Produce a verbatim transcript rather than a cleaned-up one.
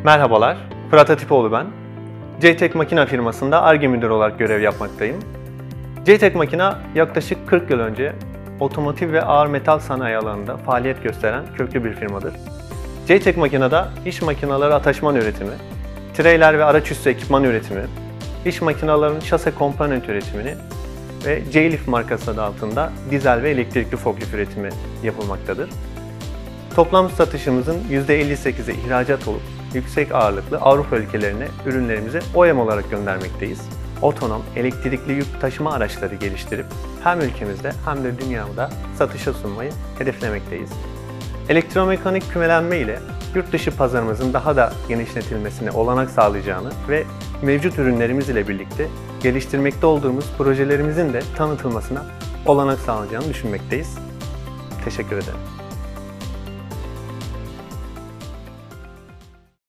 Merhabalar, Fırat Atipoğlu ben. Ceytek Makina firmasında Ar-Ge müdürü olarak görev yapmaktayım. Ceytek Makina yaklaşık kırk yıl önce otomotiv ve ağır metal sanayi alanında faaliyet gösteren köklü bir firmadır. Ceytek Makina'da iş makineleri ataşman üretimi, treyler ve araç üstü ekipman üretimi, iş makinalarının şase komponent üretimini ve Ceylif markası adı altında dizel ve elektrikli forklift üretimi yapılmaktadır. Toplam satışımızın yüzde elli sekizi ihracat olup yüksek ağırlıklı Avrupa ülkelerine ürünlerimizi O E M olarak göndermekteyiz. Otonom, elektrikli yük taşıma araçları geliştirip hem ülkemizde hem de dünyada satışa sunmayı hedeflemekteyiz. Elektromekanik kümelenme ile yurt dışı pazarımızın daha da genişletilmesine olanak sağlayacağını ve mevcut ürünlerimiz ile birlikte geliştirmekte olduğumuz projelerimizin de tanıtılmasına olanak sağlayacağını düşünmekteyiz. Teşekkür ederim.